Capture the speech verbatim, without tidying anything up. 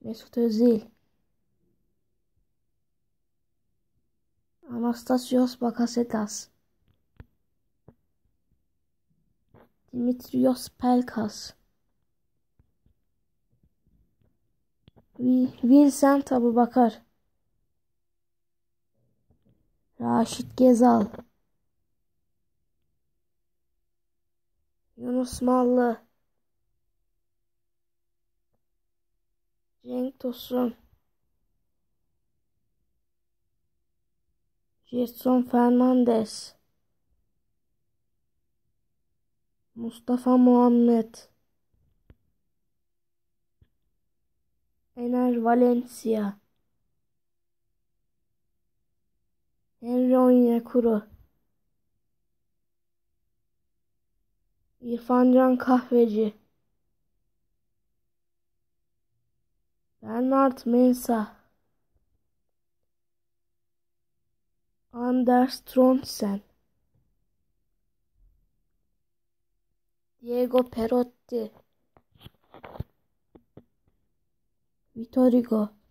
Mesut Özil, Anastasios Bakasetas, Dimitrios Pelkas, Vincent Aboubakar, Raşit Gezal, Yunus Mallı, Cenk Tosun, Jetson Fernandes, Mustafa Muhammed, Ener Valencia, Henry Onyekuru, İrfan Can Kahveci, Bernard Mensah, Anders Tronsen, Diego Perotti, Vitor Hugo,